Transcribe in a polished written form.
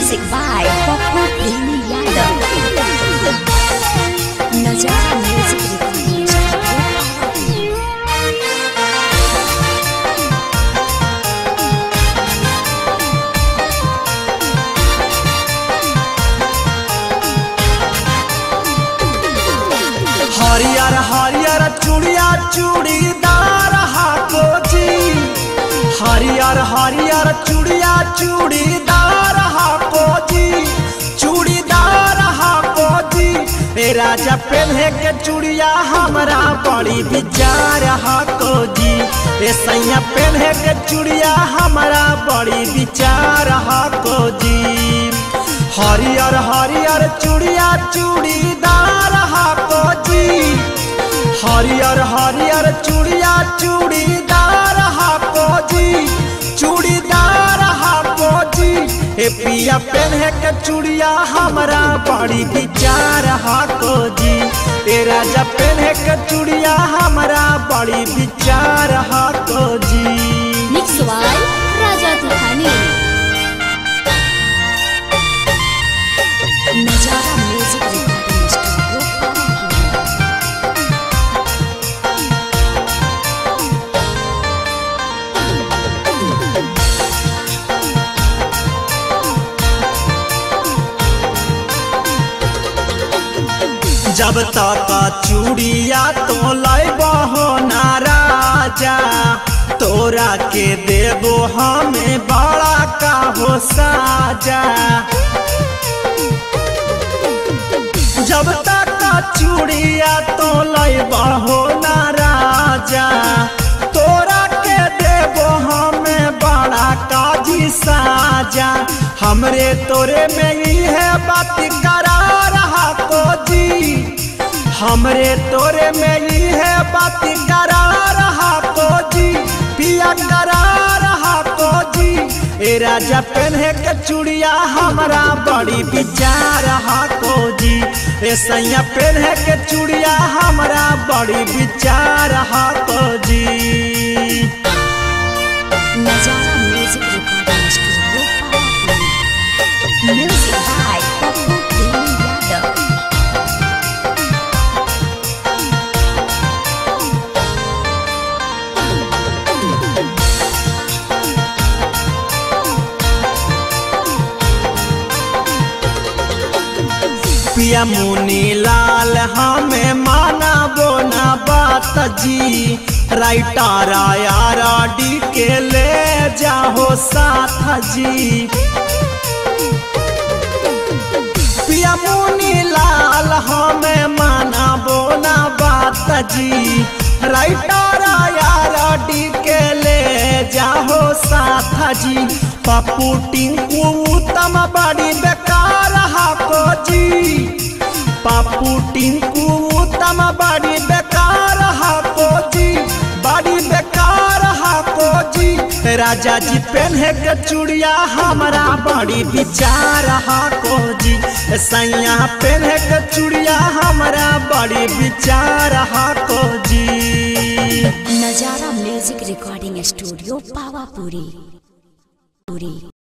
Music by Popu Premi Yadav. Najara Music Recording Studio. हरियर हरियर चूड़िया चूड़ीदार हाको जी, हरियर हरियर चूड़िया चूड़ीदार हाको जी, चूड़ीदार हाको जी। ए राजा पहने के चूड़िया हमरा बड़ी विचार हाको जी, ए सैया पहने के चूड़िया हमरा बड़ी विचार हाको जी। हरियर हरियर चूड़िया चूड़ीदार हाको जी, हरियर हरियर चूड़िया चूड़ीदार हाको जी, चूड़ीदार हाको जी। ए पिया पहने के चूड़िया हमरा बड़ी विचार हाको जी, ए राजा पहने के चूड़िया हमरा बड़ी विचार हाको जी। Mix by Raja Tufani. Najara Music Recording Studio. जब तक चूड़िया तो लैबहो ना राजा, तोरा के देबो हमें बड़ा का हो साजा। जब तक चूड़िया तो लैबहो ना राजा, तोरा के देबो हमें बड़ा काजी साजा। हमरे तोरे में ही है बात करार हाको जी, हमरे तोरे में ही है बात करार हाको जी, पिया करार हाको जी। ए राजा पहने के चूड़िया हमरा बड़ी विचार हाको जी, ए सैया पहने के चूड़िया हमरा बड़ी विचार हाको जी। Najara Music Recording Studio. Music by Popu Premi Yadav. पिया मुनी लाल हमें माना बोना बात जी, राइटर यारा डी के ले जाओ साथ जी। पिया मुनी लाल हमें माना बोना बात जी, राइटर यारा डी के ले जाओ साथ जी। पप्पू टिंकू उत्तम बड़ी बेकार हाको जी, पप्पू टिंकू उत्तम बड़ी बेकार हाको जी, बड़ी बेकार हाको जी। राजा जी पहने के चूड़िया हमरा बड़ी विचार हाको जी, सैया पहने के चूड़िया हमरा बड़ी विचार हाको जी। Najara Music Recording Studio, Pawapuri.